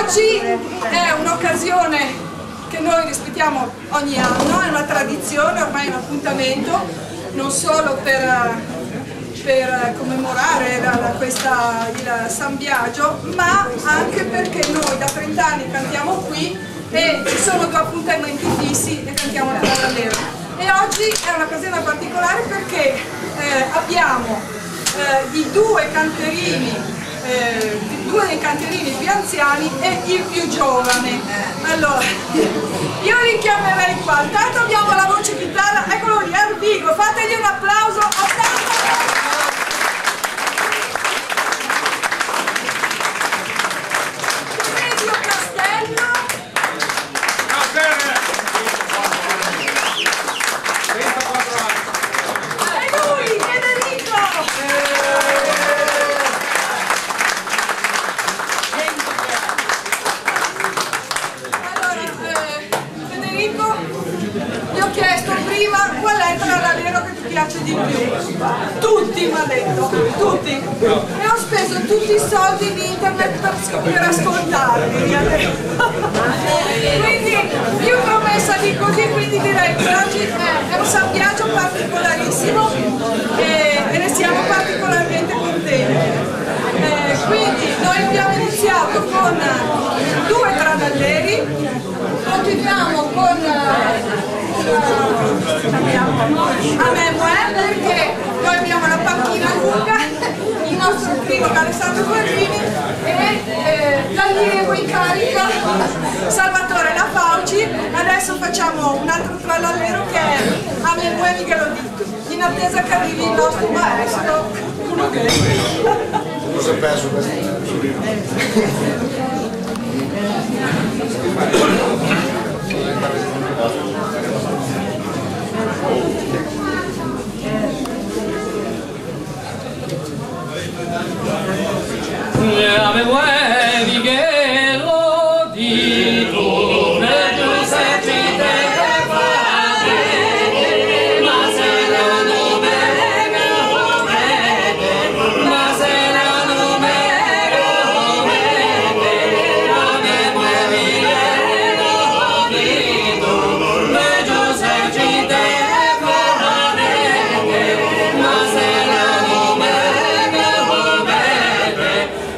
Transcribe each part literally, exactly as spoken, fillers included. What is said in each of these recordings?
Oggi è un'occasione che noi rispettiamo ogni anno, è una tradizione, ormai è un appuntamento, non solo per, per commemorare la, la, questa, il San Biagio, ma anche perché noi da trent'anni cantiamo qui e ci sono due appuntamenti fissi e cantiamo la Trallallero. E oggi è un'occasione particolare perché eh, abbiamo eh, i due canterini Eh, due dei canterini più anziani e il più giovane. Allora, io li chiamerei qua. Intanto abbiamo la voce chitarra, eccolo lì, Erbigo, fategli un applauso a tanto. Piace di più, tutti mi ha detto, tutti, e ho speso tutti i soldi di internet per, per ascoltarli, quindi io l'ho messa di così, quindi direi che oggi è un San Biagio particolarissimo e, e ne siamo particolarmente contenti. Eh, quindi noi abbiamo iniziato con due Trallalleri, continuiamo con a memoè perché noi abbiamo la panchina lunga, il nostro primo Alessandro Guerrini e eh, l'allievo in carica Salvatore La Fauci. Adesso facciamo un altro trallallero che è a memoè Miguelodito, in attesa che arrivi il nostro maestro, uno che non si è perso questo. A memoè Miguelodito, meglio se ci deve fare, ma se la non mega omete, ma se la non mega omete, a memoè Miguelodito, meglio se ci deve fare, ma se la non mega omete.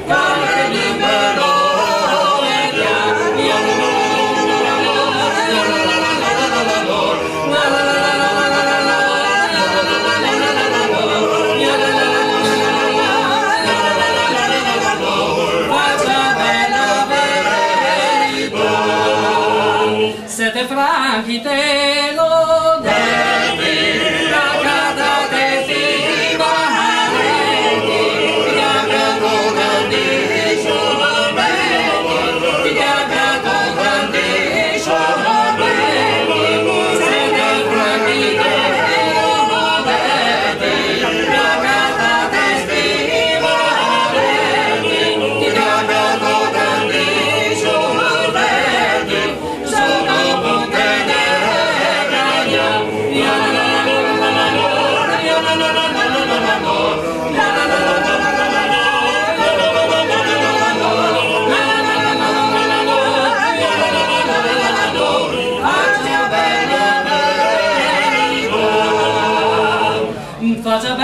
Sette franchi te lo devi, la casa te si baretti, ti abbiamo grandissimo bene, ti abbiamo grandissimo bene, sette franchi te lo devi, la casa te si baretti, ti abbiamo grandissimo bene, sono faccia